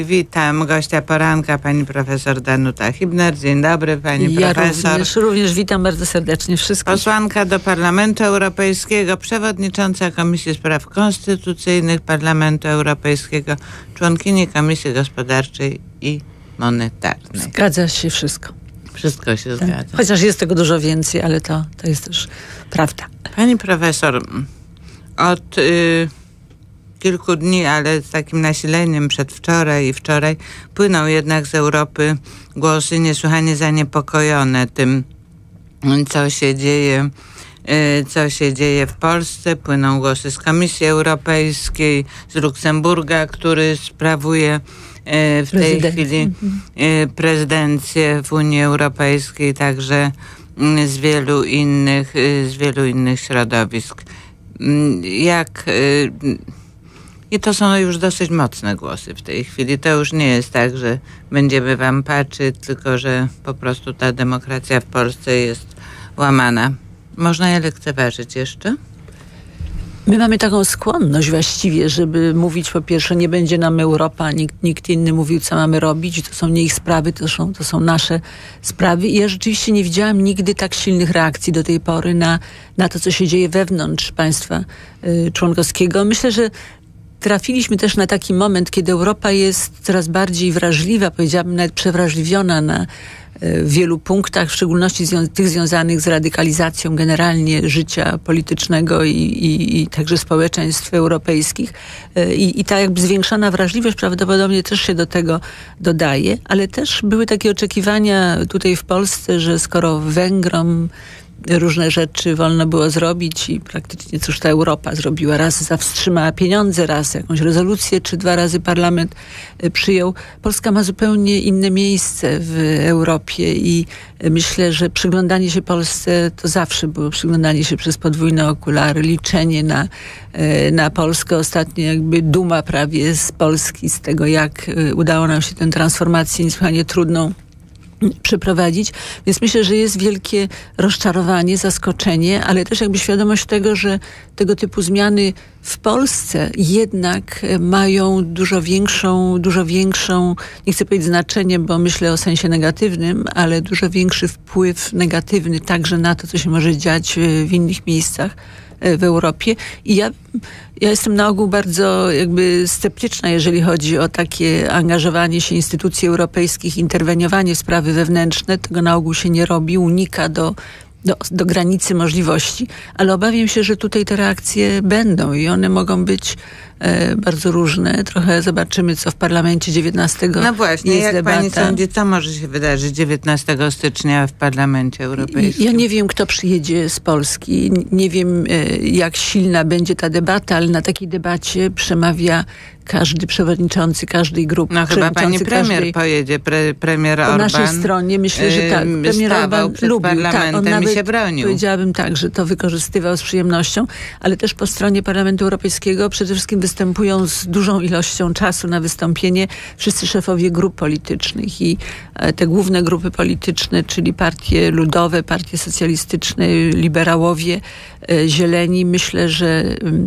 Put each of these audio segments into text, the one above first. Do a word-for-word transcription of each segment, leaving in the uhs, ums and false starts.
Witam gościa poranka, pani profesor Danuta Hibner. Dzień dobry, pani ja profesor. Również, również witam bardzo serdecznie wszystkich. Posłanka do Parlamentu Europejskiego, przewodnicząca Komisji Spraw Konstytucyjnych Parlamentu Europejskiego, członkini Komisji Gospodarczej i Monetarnej. Zgadza się wszystko. Wszystko się tak. zgadza. Chociaż jest tego dużo więcej, ale to, to jest też prawda. Pani profesor, od y, kilku dni, ale z takim nasileniem przedwczoraj i wczoraj, płyną jednak z Europy głosy niesłychanie zaniepokojone tym, co się dzieje, y, co się dzieje w Polsce. Płyną głosy z Komisji Europejskiej, z Luksemburga, który sprawuje w tej Prezydent. chwili Mhm. prezydencję w Unii Europejskiej, także z wielu innych, z wielu innych środowisk. Jak i to są już dosyć mocne głosy w tej chwili. To już nie jest tak, że będziemy wam patrzeć, tylko że po prostu ta demokracja w Polsce jest łamana. Można je lekceważyć jeszcze? My mamy taką skłonność właściwie, żeby mówić po pierwsze, nie będzie nam Europa, nikt, nikt inny mówił, co mamy robić, to są nie ich sprawy, to są, to są nasze sprawy. I ja rzeczywiście nie widziałam nigdy tak silnych reakcji do tej pory na, na to, co się dzieje wewnątrz państwa y, członkowskiego. Myślę, że trafiliśmy też na taki moment, kiedy Europa jest coraz bardziej wrażliwa, powiedziałabym nawet przewrażliwiona na w wielu punktach, w szczególności zwią- tych związanych z radykalizacją generalnie życia politycznego i, i, i także społeczeństw europejskich. I, I ta jakby zwiększona wrażliwość prawdopodobnie też się do tego dodaje, ale też były takie oczekiwania tutaj w Polsce, że skoro Węgrom różne rzeczy wolno było zrobić i praktycznie cóż ta Europa zrobiła. Raz zawstrzymała pieniądze, raz jakąś rezolucję, czy dwa razy parlament przyjął. Polska ma zupełnie inne miejsce w Europie i myślę, że przyglądanie się Polsce to zawsze było przyglądanie się przez podwójne okulary, liczenie na, na Polskę. Ostatnio jakby duma prawie z Polski, z tego jak udało nam się tę transformację niesłychanie trudną przeprowadzić. Więc myślę, że jest wielkie rozczarowanie, zaskoczenie, ale też jakby świadomość tego, że tego typu zmiany w Polsce jednak mają dużo większą, dużo większą, nie chcę powiedzieć znaczenie, bo myślę o sensie negatywnym, ale dużo większy wpływ negatywny także na to, co się może dziać w innych miejscach w Europie. I ja, ja jestem na ogół bardzo jakby sceptyczna, jeżeli chodzi o takie angażowanie się instytucji europejskich, interweniowanie w sprawy wewnętrzne. Tego na ogół się nie robi, unika do, do, do granicy możliwości, ale obawiam się, że tutaj te reakcje będą i one mogą być e, bardzo różne. Trochę zobaczymy, co w parlamencie dziewiętnastego No właśnie, jest jak debata. pani sądzi, co może się wydarzyć dziewiętnastego stycznia w Parlamencie Europejskim? Ja nie wiem, kto przyjedzie z Polski. Nie wiem, jak silna będzie ta debata, ale na takiej debacie przemawia każdy przewodniczący każdej grupy. No chyba pani premier każdej... pojedzie, pre, premier Orban. Po naszej stronie myślę, że tak. Premier Orban przed lubił, parlamentem tak, on nawet, i się bronił. Powiedziałabym tak, że to wykorzystywał z przyjemnością, ale też po stronie Parlamentu Europejskiego przede wszystkim występują z dużą ilością czasu na wystąpienie wszyscy szefowie grup politycznych i te główne grupy polityczne, czyli partie ludowe, partie socjalistyczne, liberałowie, zieleni. Myślę, że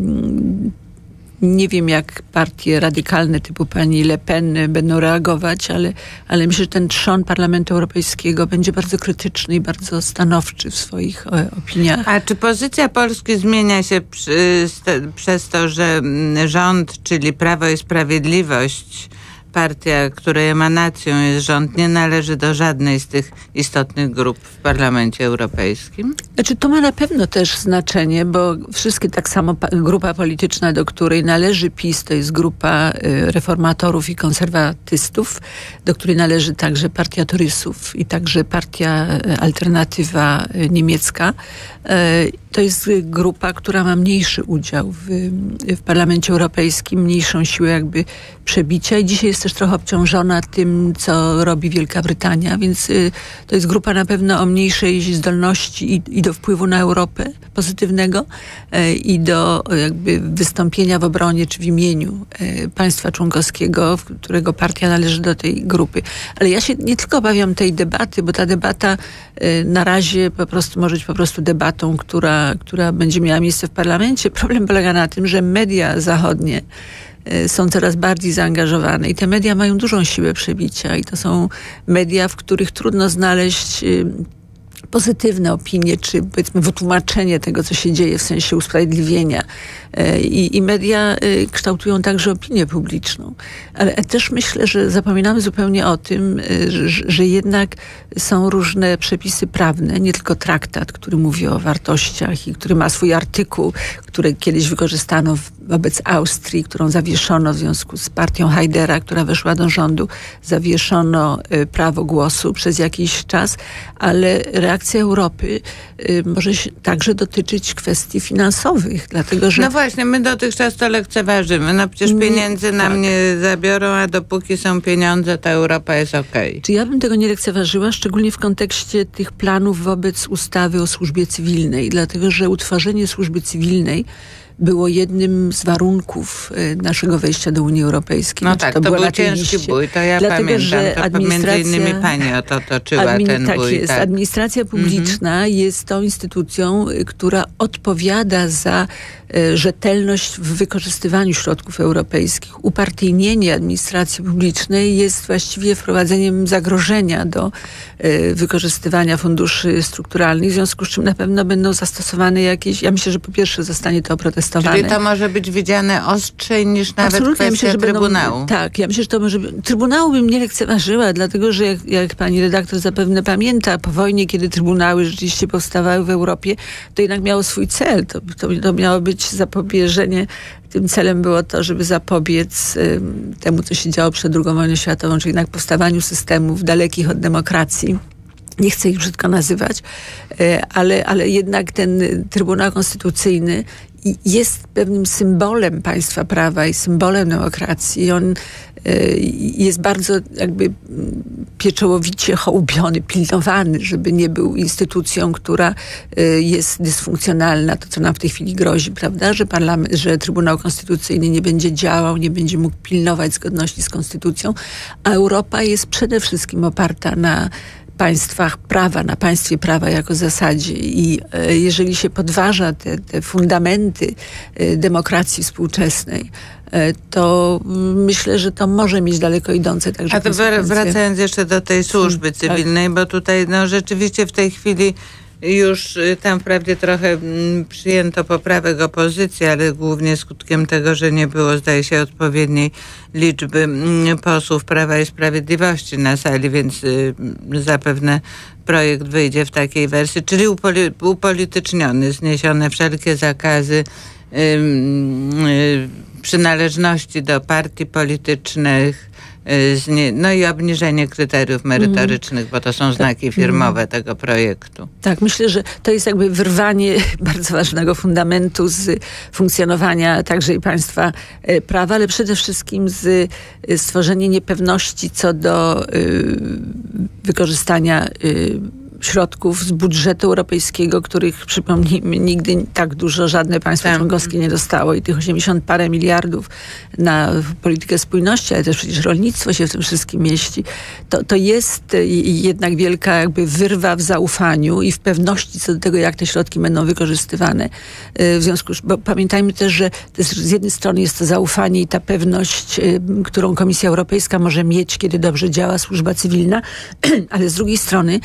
nie wiem, jak partie radykalne typu pani Le Pen będą reagować, ale, ale myślę, że ten trzon Parlamentu Europejskiego będzie bardzo krytyczny i bardzo stanowczy w swoich e, opiniach. A czy pozycja Polski zmienia się przy, st- przez to, że rząd, czyli Prawo i Sprawiedliwość, partia, której emanacją jest rząd, nie należy do żadnej z tych istotnych grup w Parlamencie Europejskim? Znaczy, to ma na pewno też znaczenie, bo wszystkie tak samo pa- grupa polityczna, do której należy PiS, to jest grupa y, reformatorów i konserwatystów, do której należy także partia Torysów i także partia y, Alternatywa y, Niemiecka. Y, to jest grupa, która ma mniejszy udział w, w Parlamencie Europejskim, mniejszą siłę jakby przebicia i dzisiaj jest też trochę obciążona tym, co robi Wielka Brytania, więc y, to jest grupa na pewno o mniejszej zdolności i, i do wpływu na Europę pozytywnego y, i do jakby wystąpienia w obronie czy w imieniu y, państwa członkowskiego, w którego partia należy do tej grupy. Ale ja się nie tylko obawiam tej debaty, bo ta debata y, na razie po prostu może być po prostu debatą, która, która będzie miała miejsce w parlamencie. Problem polega na tym, że media zachodnie są coraz bardziej zaangażowane i te media mają dużą siłę przebicia i to są media, w których trudno znaleźć pozytywne opinie, czy powiedzmy wytłumaczenie tego, co się dzieje w sensie usprawiedliwienia. I, i media kształtują także opinię publiczną. Ale też myślę, że zapominamy zupełnie o tym, że, że jednak są różne przepisy prawne, nie tylko traktat, który mówi o wartościach i który ma swój artykuł, który kiedyś wykorzystano wobec Austrii, którą zawieszono w związku z partią Hajdera, która weszła do rządu. Zawieszono prawo głosu przez jakiś czas, ale reakcja Europy może się także dotyczyć kwestii finansowych, dlatego że... No właśnie, my dotychczas to lekceważymy. No przecież pieniędzy nam tak. nie zabiorą, a dopóki są pieniądze, to Europa jest okej. Okay. Czy ja bym tego nie lekceważyła, szczególnie w kontekście tych planów wobec ustawy o służbie cywilnej, dlatego że utworzenie służby cywilnej było jednym z warunków naszego wejścia do Unii Europejskiej. No znaczy, tak, to, to był ciężki bój, to ja Dlatego, pamiętam. Że to administracja, między innymi pani o to toczyła admin, ten tak bój. Jest. Tak. Administracja publiczna mm-hmm. jest tą instytucją, która odpowiada za e, rzetelność w wykorzystywaniu środków europejskich. Upartyjnienie administracji publicznej jest właściwie wprowadzeniem zagrożenia do e, wykorzystywania funduszy strukturalnych, w związku z czym na pewno będą zastosowane jakieś, ja myślę, że po pierwsze zostanie to oprotestowane. Czyli to może być widziane ostrzej niż nawet Absolutnie. kwestia ja myślę, że Trybunału. Będą, tak, ja myślę, że to może... Trybunału bym nie lekceważyła, dlatego że jak, jak pani redaktor zapewne pamięta, po wojnie, kiedy trybunały rzeczywiście powstawały w Europie, to jednak miało swój cel. To, to, to miało być zapobieżenie. Tym celem było to, żeby zapobiec y, temu, co się działo przed drugą wojną światową, czyli jednak powstawaniu systemów dalekich od demokracji. Nie chcę ich brzydko nazywać, ale, ale jednak ten Trybunał Konstytucyjny jest pewnym symbolem państwa prawa i symbolem demokracji. I on jest bardzo jakby pieczołowicie hołubiony, pilnowany, żeby nie był instytucją, która jest dysfunkcjonalna. To, co nam w tej chwili grozi, prawda? Że, parlament, że Trybunał Konstytucyjny nie będzie działał, nie będzie mógł pilnować zgodności z konstytucją, a Europa jest przede wszystkim oparta na państwach prawa, na państwie prawa jako zasadzie i e, jeżeli się podważa te, te fundamenty e, demokracji współczesnej, e, to myślę, że to może mieć daleko idące także A to wracając jeszcze do tej służby cywilnej, tak. bo tutaj no rzeczywiście w tej chwili już tam wprawdzie trochę przyjęto poprawek opozycji, ale głównie skutkiem tego, że nie było, zdaje się, odpowiedniej liczby posłów Prawa i Sprawiedliwości na sali, więc zapewne projekt wyjdzie w takiej wersji, czyli upoli- upolityczniony, zniesione wszelkie zakazy yy, yy, przynależności do partii politycznych, no i obniżenie kryteriów merytorycznych, mm. bo to są znaki firmowe mm. tego projektu. Tak, myślę, że to jest jakby wyrwanie bardzo ważnego fundamentu z funkcjonowania także i państwa prawa, ale przede wszystkim z stworzenia niepewności co do y, wykorzystania y, środków z budżetu europejskiego, których, przypomnijmy, nigdy tak dużo żadne państwo tak. członkowskie nie dostało i tych osiemdziesiąt parę miliardów na politykę spójności, ale też przecież rolnictwo się w tym wszystkim mieści. To, to jest jednak wielka jakby wyrwa w zaufaniu i w pewności co do tego, jak te środki będą wykorzystywane. W związku z, bo pamiętajmy też, że to jest, z jednej strony jest to zaufanie i ta pewność, którą Komisja Europejska może mieć, kiedy dobrze działa służba cywilna, ale z drugiej strony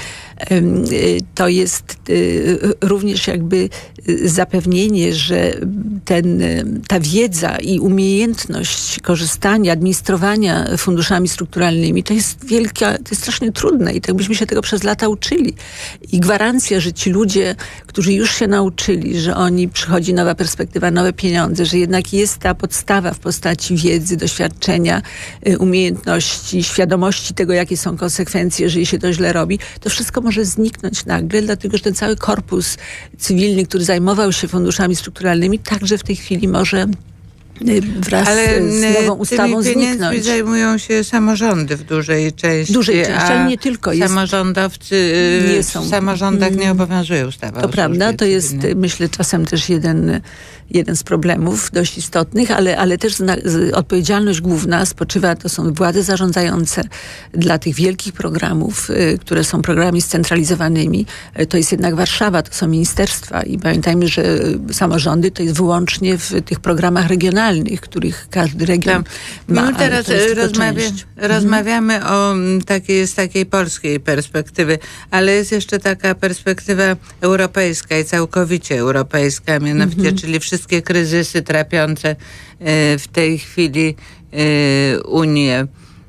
to jest również jakby zapewnienie, że ten, ta wiedza i umiejętność korzystania, administrowania funduszami strukturalnymi to jest wielka, to jest strasznie trudne i tak byśmy się tego przez lata uczyli. I gwarancja, że ci ludzie, którzy już się nauczyli, że oni przychodzi nowa perspektywa, nowe pieniądze, że jednak jest ta podstawa w postaci wiedzy, doświadczenia, umiejętności, świadomości tego, jakie są konsekwencje, jeżeli się to źle robi, to wszystko może zniknąć nagle, dlatego że ten cały korpus cywilny, który zajmował się funduszami strukturalnymi, także w tej chwili może wraz ale z nową ustawą zniknąć. Zajmują się samorządy w dużej części. Dużej części, ale nie tylko. Jest, samorządowcy nie są. W samorządach nie obowiązuje ustawa. To prawda, to jest cywilnej. Myślę czasem też jeden, jeden z problemów dość istotnych, ale, ale też zna, z, odpowiedzialność główna spoczywa, to są władze zarządzające dla tych wielkich programów, y, które są programami scentralizowanymi. Y, to jest jednak Warszawa, to są ministerstwa i pamiętajmy, że samorządy to jest wyłącznie w tych programach regionalnych. regionalnych, których każdy region no, ma. My teraz rozmawia, rozmawiamy mhm. o takiej, z takiej polskiej perspektywy, ale jest jeszcze taka perspektywa europejska i całkowicie europejska, mianowicie, mhm. czyli wszystkie kryzysy trapiące w tej chwili Unię.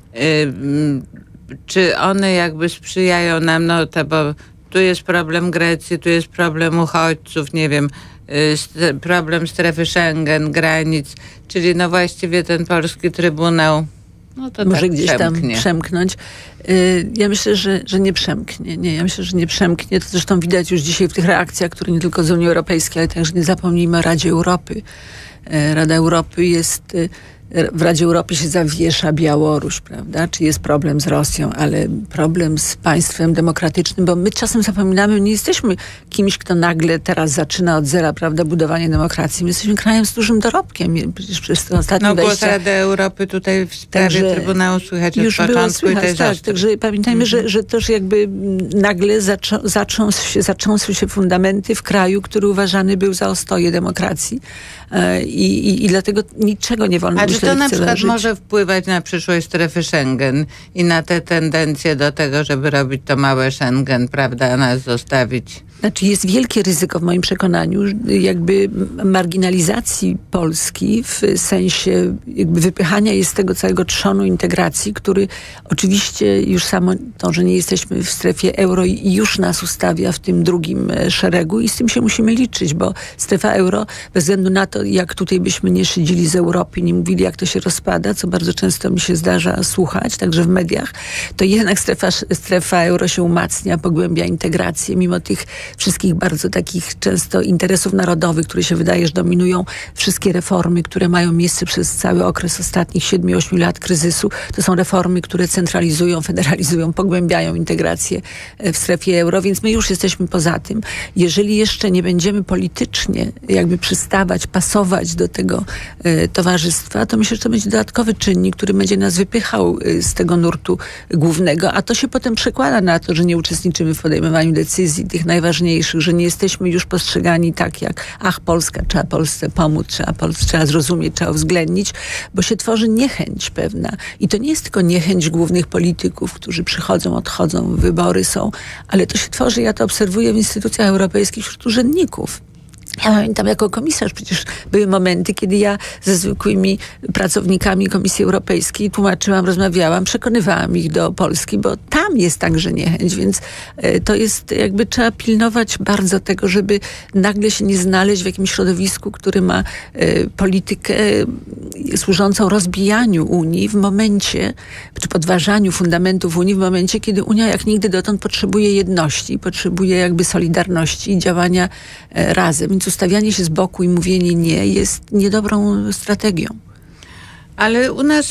Czy one jakby sprzyjają nam, no to bo tu jest problem Grecji, tu jest problem uchodźców, nie wiem, problem strefy Schengen, granic, czyli no właściwie ten polski Trybunał no to może tak gdzieś przemknie. tam przemknąć. Ja myślę, że, że nie przemknie. Nie, ja myślę, że nie przemknie. To zresztą widać już dzisiaj w tych reakcjach, które nie tylko z Unii Europejskiej, ale także nie zapomnijmy o Radzie Europy. Rada Europy jest... W Radzie Europy się zawiesza Białoruś, prawda? Czy jest problem z Rosją, ale problem z państwem demokratycznym, bo my czasem zapominamy, nie jesteśmy kimś, kto nagle teraz zaczyna od zera, prawda, budowanie demokracji. My jesteśmy krajem z dużym dorobkiem. Przecież przez te ostatnie No dwadzieścia... głos Rady Europy tutaj w sprawie także Trybunału słychać od już początku było słychać, i to jest tak, ostre. także pamiętajmy, mm. że, że też jakby nagle zaczą, zaczą się, zacząsły się fundamenty w kraju, który uważany był za ostoję demokracji. I, i, i dlatego niczego nie wolno A czy to na przykład żyć. może wpływać na przyszłość strefy Schengen i na te tendencje do tego, żeby robić to małe Schengen, prawda, a nas zostawić? Znaczy jest wielkie ryzyko w moim przekonaniu jakby marginalizacji Polski w sensie jakby wypychania jej z tego całego trzonu integracji, który oczywiście już samo to, że nie jesteśmy w strefie euro już nas ustawia w tym drugim szeregu i z tym się musimy liczyć, bo strefa euro bez względu na to, jak tutaj byśmy nie szydzili z Europy, nie mówili, jak to się rozpada, co bardzo często mi się zdarza słuchać, także w mediach, to jednak strefa, strefa euro się umacnia, pogłębia integrację, mimo tych wszystkich bardzo takich często interesów narodowych, które się wydaje, że dominują wszystkie reformy, które mają miejsce przez cały okres ostatnich siedmiu ośmiu lat kryzysu. To są reformy, które centralizują, federalizują, pogłębiają integrację w strefie euro, więc my już jesteśmy poza tym. Jeżeli jeszcze nie będziemy politycznie jakby przystawać, pasować do tego e, towarzystwa, to myślę, że to będzie dodatkowy czynnik, który będzie nas wypychał e, z tego nurtu głównego, a to się potem przekłada na to, że nie uczestniczymy w podejmowaniu decyzji tych najważniejszych, że nie jesteśmy już postrzegani tak jak ach, Polska, trzeba Polsce pomóc, trzeba, Polsce, trzeba zrozumieć, trzeba uwzględnić, bo się tworzy niechęć pewna. I to nie jest tylko niechęć głównych polityków, którzy przychodzą, odchodzą, wybory są, ale to się tworzy, ja to obserwuję w instytucjach europejskich wśród urzędników. Ja pamiętam, jako komisarz przecież były momenty, kiedy ja ze zwykłymi pracownikami Komisji Europejskiej tłumaczyłam, rozmawiałam, przekonywałam ich do Polski, bo tam jest także niechęć, więc to jest jakby trzeba pilnować bardzo tego, żeby nagle się nie znaleźć w jakimś środowisku, który ma politykę służącą rozbijaniu Unii w momencie, czy podważaniu fundamentów Unii w momencie, kiedy Unia jak nigdy dotąd potrzebuje jedności, potrzebuje jakby solidarności i działania razem. Więc ustawianie się z boku i mówienie nie jest niedobrą strategią. Ale u nas,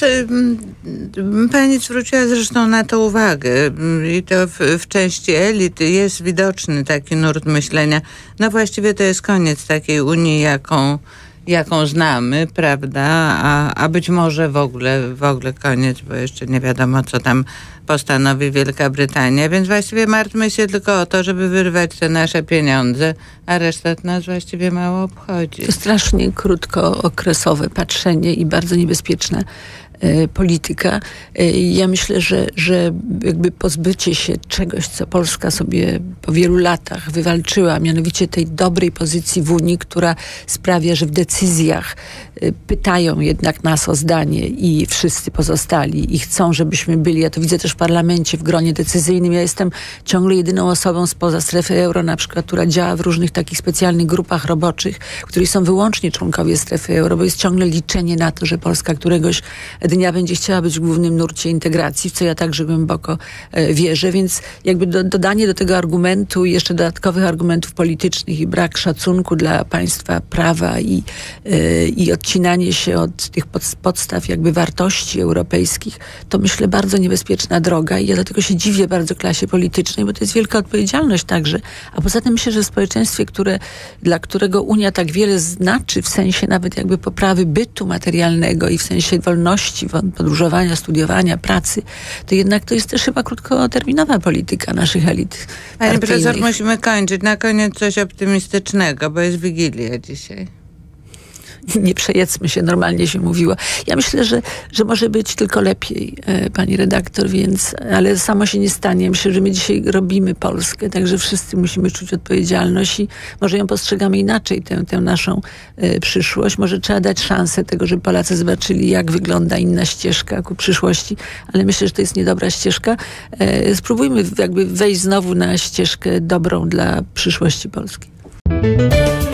pani zwróciła zresztą na to uwagę i to w, w części elit jest widoczny taki nurt myślenia. No właściwie to jest koniec takiej Unii, jaką, jaką znamy, prawda? A, a być może w ogóle, w ogóle koniec, bo jeszcze nie wiadomo, co tam postanowi Wielka Brytania, więc właściwie martwmy się tylko o to, żeby wyrwać te nasze pieniądze, a reszta nas właściwie mało obchodzi. To strasznie krótkookresowe patrzenie i bardzo niebezpieczne polityka. Ja myślę, że, że jakby pozbycie się czegoś, co Polska sobie po wielu latach wywalczyła, mianowicie tej dobrej pozycji w Unii, która sprawia, że w decyzjach pytają jednak nas o zdanie i wszyscy pozostali i chcą, żebyśmy byli. Ja to widzę też w parlamencie, w gronie decyzyjnym. Ja jestem ciągle jedyną osobą spoza strefy euro, na przykład, która działa w różnych takich specjalnych grupach roboczych, w których są wyłącznie członkowie strefy euro, bo jest ciągle liczenie na to, że Polska któregoś dnia będzie chciała być w głównym nurcie integracji, w co ja także głęboko e, wierzę, więc jakby do, dodanie do tego argumentu i jeszcze dodatkowych argumentów politycznych i brak szacunku dla państwa prawa i, e, i odcinanie się od tych pod, podstaw jakby wartości europejskich, to myślę bardzo niebezpieczna droga i ja dlatego się dziwię bardzo klasie politycznej, bo to jest wielka odpowiedzialność także. A poza tym myślę, że w społeczeństwie, które, dla którego Unia tak wiele znaczy, w sensie nawet jakby poprawy bytu materialnego i w sensie wolności, podróżowania, studiowania, pracy, to jednak to jest też chyba krótkoterminowa polityka naszych elit. Pani profesor, musimy kończyć. Na koniec coś optymistycznego, bo jest Wigilia dzisiaj. nie przejedzmy się, normalnie się mówiło. Ja myślę, że, że może być tylko lepiej, pani redaktor, więc, ale samo się nie stanie. Myślę, że my dzisiaj robimy Polskę, także wszyscy musimy czuć odpowiedzialność i może ją postrzegamy inaczej, tę, tę naszą e, przyszłość. Może trzeba dać szansę tego, żeby Polacy zobaczyli, jak wygląda inna ścieżka ku przyszłości, ale myślę, że to jest niedobra ścieżka. E, spróbujmy jakby wejść znowu na ścieżkę dobrą dla przyszłości Polski.